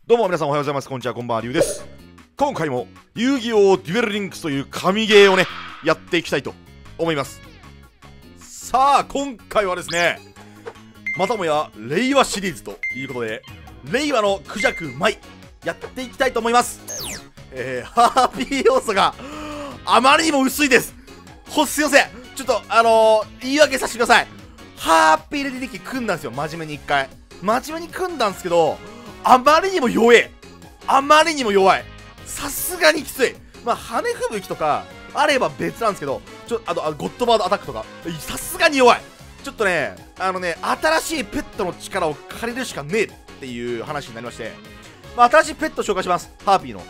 どうも皆さんおはようございます。こんにちは、こんばんは、りゅうです。今回も遊戯王デュエルリンクスという神ゲーをね、やっていきたいと思います。さあ、今回はですね、またもや令和シリーズということで、令和のクジャク舞やっていきたいと思います。ハーピー要素があまりにも薄いです。すいません。ちょっと言い訳させてください。ハーピーレディデッキ組んだんですよ。真面目に一回真面目に組んだんですけど、あまりにも弱い。さすがにきつい。まあ羽吹雪とかあれば別なんですけど、あとゴッドバードアタックとかさすがに弱い。ちょっとね、新しいペットの力を借りるしかねえっていう話になりまして、まあ、新しいペットを紹介します。ハーピーの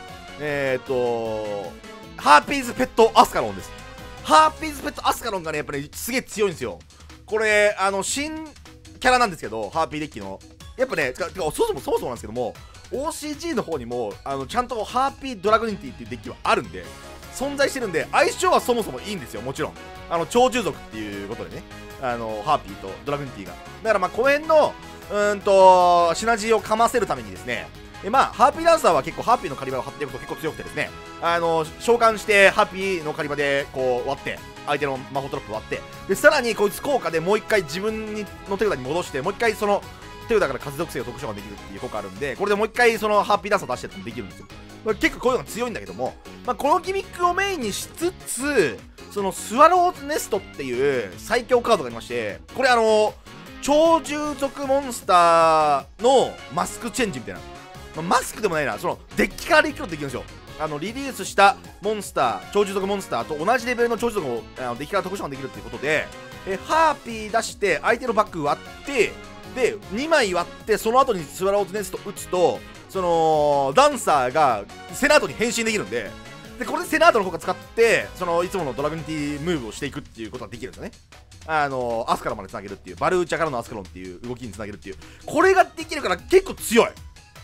ハーピーズペットアスカロンです。ハーピーズペットアスカロンがね、やっぱりすげえ強いんですよ。これ新キャラなんですけど、ハーピーデッキのやっぱね、そもそもなんですけども、 OCG の方にもちゃんとハーピードラグニティっていうデッキはあるんで、存在してるんで、相性はそもそもいいんですよ。もちろん超従属っていうことでね、ハーピーとドラグニティが、だからまあこの辺のシナジーをかませるためにですね、まあハーピーダンサーは結構ハーピーの狩り場を張っていくと結構強くてですね、召喚してハーピーの狩り場でこう割って相手の魔法トラップ割って、でさらにこいつ効果でもう一回自分の手札に戻して、もう一回その手札から風属性を特殊召喚できるっていう効果あるんで、これでもう一回そのハッピーダンサー出してってもできるんですよ。結構こういうのが強いんだけども、まあ、このギミックをメインにしつつ、そのスワローズネストっていう最強カードがありまして、これ超従属モンスターのマスクチェンジみたいな、まあ、マスクでもないな、そのデッキからリクロできるんですよ。リリースしたモンスター、超従属モンスターと同じレベルの超従属をデッキから特殊召喚できるっていうことで、ハーピー出して相手のバック割ってで2枚割って、その後にスワローズネスト打つと、そのダンサーがセナートに変身できるんで、これでセナートの効果使っていつものドラグニティムーブをしていくっていうことができるんですよね。アスカロンまでつなげるっていう、バルーチャからのアスカロンっていう動きにつなげるっていう、これができるから結構強い。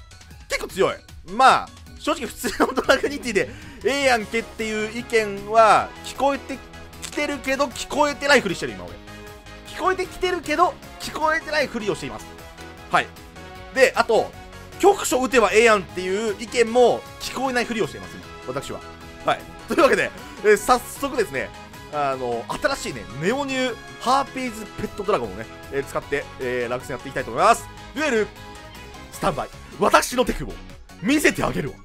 まあ正直普通のドラグニティでええやんけっていう意見は聞こえてきてるけど、聞こえてないふりしてる。今俺聞こえてきてるけど聞こえてないふりをしています。はい。で、あと局所打てばええやんっていう意見も聞こえないふりをしています、今私は。はい。というわけで、早速ですね、新しいねネオニューハーピーズペットドラゴンをね、使って、楽戦やっていきたいと思います。デュエルスタンバイ、私のテクを見せてあげるわ。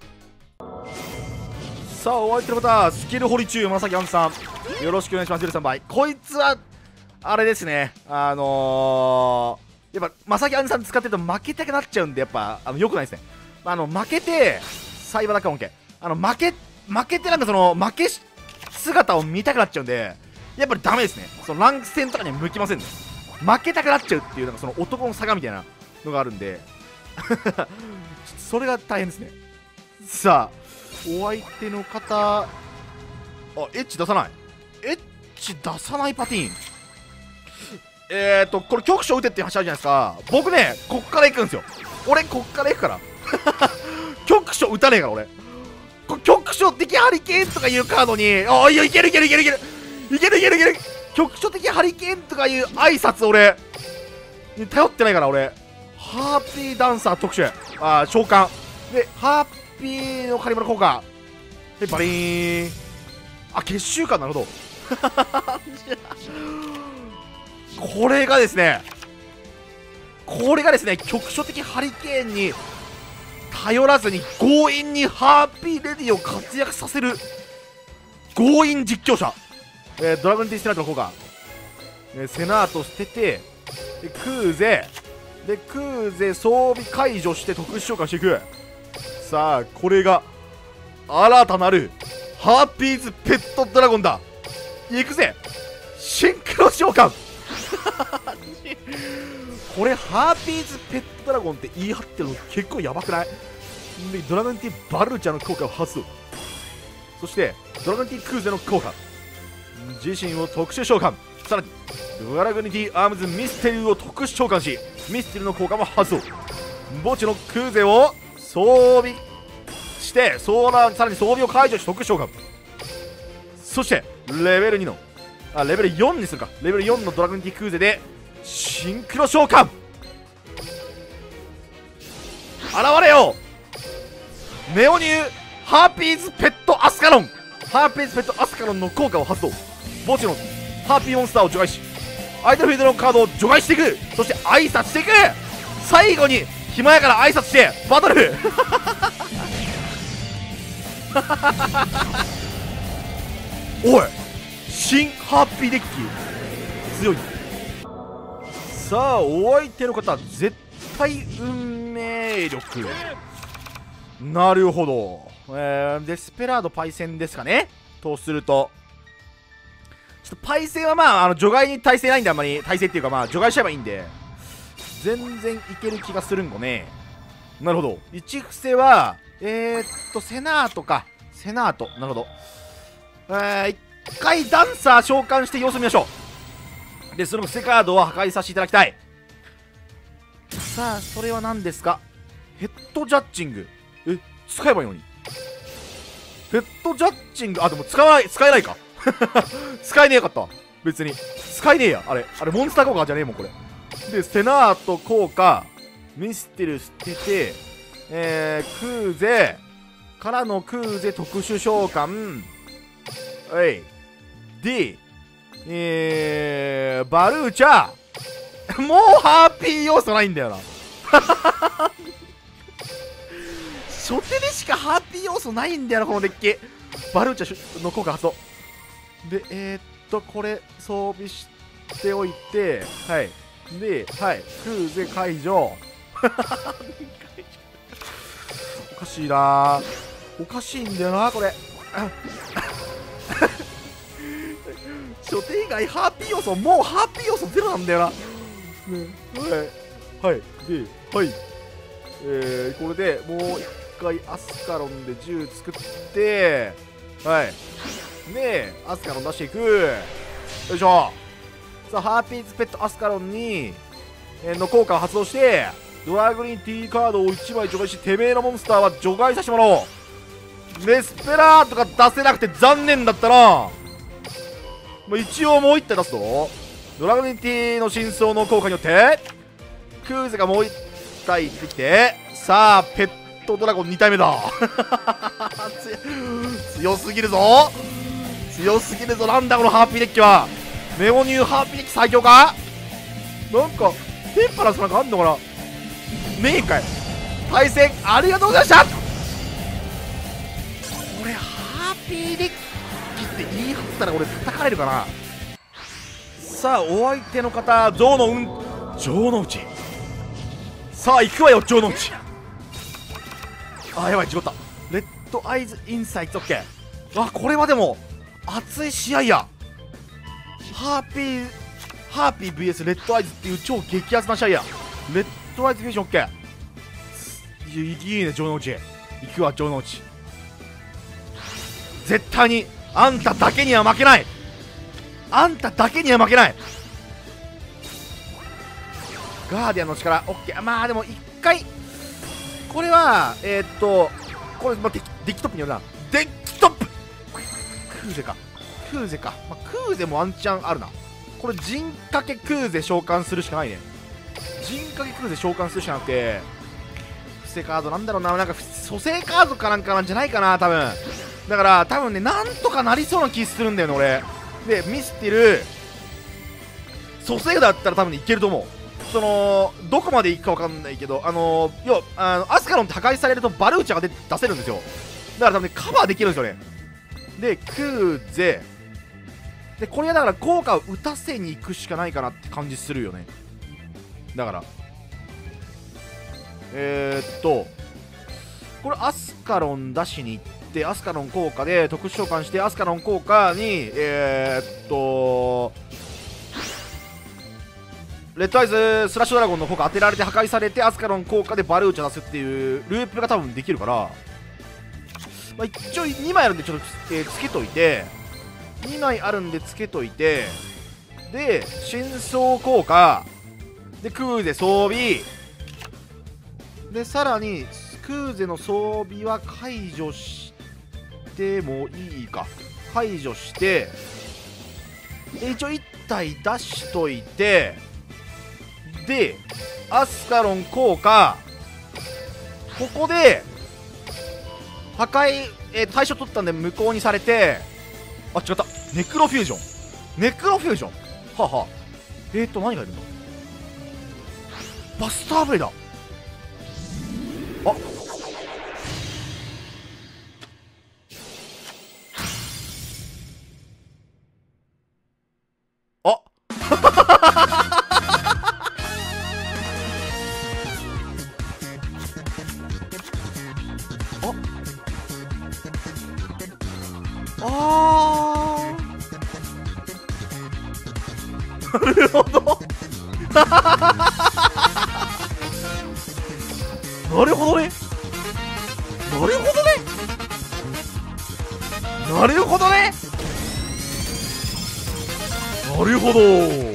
さあ、お相手の方、スキル堀中山崎杏さん、よろしくお願いします。デュエルスタンバイ、こいつはあれですね、やっぱまさきあんさん使ってると負けたくなっちゃうんで、やっぱ良くないですね。負けてサイバーダカモンケ負けてなんかその負け姿を見たくなっちゃうんで、やっぱりダメですね。そのランク戦とかには向きませんね。負けたくなっちゃうっていう、なんかその男の差がみたいなのがあるんでそれが大変ですね。さあ、お相手の方、エッチ出さないパティーン。これ局所打てって話あるじゃないですか。僕ね、こっから行くんですよ。俺こっから行くから局所打たねえから俺。局所的ハリケーンとかいうカードに、いける局所的ハリケーンとかいう挨拶俺に頼ってないから。俺ハーピーダンサー特殊召喚で、ハーピーのカリバラ効果でバリーン、結集感、なるほどこれがですね、局所的ハリケーンに頼らずに強引にハーピーレディを活躍させる強引実況者、ドラゴンティステナートの効果、セナート捨てて、クーゼ装備解除して特殊召喚していく。さあ、これが新たなるハーピーズペットドラゴンだ。いくぜ、シンクロ召喚これハーピーズペットドラゴンって言い張ってるの結構やばくない？でドラゴンティバルーチャの効果を発動、そしてドラゴンティクーゼの効果、自身を特殊召喚、さらにドラゴニティアームズミステリーを特殊召喚し、ミステリーの効果も発動、墓地のクーゼを装備してさらに装備を解除し特殊召喚、そしてレベル2のレベル4にするか、レベル4のドラゴンティクーゼでシンクロ召喚、現れよネオニューハーピーズペットアスカロン。ハーピーズペットアスカロンの効果を発動。墓地のハーピーモンスターを除外し、相手のフィールドのカードを除外していく。そして挨拶していく。最後に暇やから挨拶してバトルおい、新ハッピーデッキ強い。さあ、お相手の方絶対運命力。なるほど。デスペラードパイセンですかね。とするとちょっとパイセンはまあ除外に耐性ないんで、あんまり耐性っていうかまあ除外しちゃえばいいんで全然いける気がするんごね。なるほど。1伏せはセナートか。セナート、なるほど。一回ダンサー召喚して様子見ましょう。でその伏せカードを破壊させていただきたい。さあ、それは何ですか。ヘッドジャッジング。使えばいいのに。ヘッドジャッジング、あ、でも使えないか使えねえかった。別に使えねえや。あれモンスター効果じゃねえもんこれ。でセナート効果、ミステル捨てて、クーゼからのクーゼ特殊召喚。でバルーチャもうハーピー要素ないんだよな初手でしかハーピー要素ないんだよな、このデッキ。バルーチャの効果発動で、これ装備しておいて、はいで、はい、クーゼ解除おかしいな、おかしいんだよなこれ初手以外ハーピー要素、もうハーピー要素ゼロなんだよな、ね、はいで、はい、これでもう一回アスカロンで銃作って、はいでアスカロン出していく。よいしょ。さあ、ハーピーズペットアスカロンにの効果を発動してドラグリン T カードを1枚除外し、てめえのモンスターは除外させてもらおう。デスペラーとか出せなくて残念だったな。一応もう1体出すぞ。ドラグリン T の真相の効果によってクーゼがもう1体出てきて、さあペットドラゴン2体目だ強すぎるぞ、強すぎるぞ。なんだこのハーピーデッキは。ネオニューハーピーデッキ最強か。なんかテンパラスなんかあんのかな。ねえかい。対戦ありがとうございました。これハーピーデッキって言い張ったら俺叩かれるかな。さあ、お相手の方城之内。さあ行くわよ、城之内。あ、やばい、違った。レッドアイズインサイツ、オッケー。あ、これはでも熱い試合や。ハーピー VS レッドアイズっていう超激アツな試合や。レッドアイズフィージョン、オッケー。いいね、城之内。行くわ、城之内。絶対にあんただけには負けない。あんただけには負けない。ガーディアンの力、オッケー。まあでも一回これはこれ、まあ、デッキトップによるな。デッキトップクーゼか、まあ、クーゼもワンチャンあるな。これ陣掛けクーゼ召喚するしかないね。陣掛けクーゼ召喚するしかなくて、伏せカードなんだろうな、なんか蘇生カードかなんかなんじゃないかな、多分。だから多分ね、なんとかなりそうな気するんだよね俺で。ミステル蘇生だったら多分ねいけると思う。どこまでいくか分かんないけど、要はアスカロンって破壊されるとバルーチャが出せるんですよ。だから多分ねカバーできるんですよね。でクーゼで、これはだから効果を打たせに行くしかないかなって感じするよね。だからこれアスカロン出しに行って、アスカロン効果で特殊召喚して、アスカロン効果にレッドアイズスラッシュドラゴンの効果当てられて破壊されて、アスカロン効果でバルーチャ出すっていうループが多分できるから、まあ、一応2枚あるんでちょっと、つけといて、2枚あるんでつけといて、で真相効果でクーゼ装備で、さらにクーゼの装備は解除してもいいか、解除してで一応1体出しといて、でアスカロン効果ここで破壊、対象取ったんで無効にされて、あ、違った。ネクロフュージョン。ネクロフュージョン。はあ、はあ。何がいるんだ。バスターブレイだ。あ、ああーなるほどなるほどねなるほどねなるほどねなるほど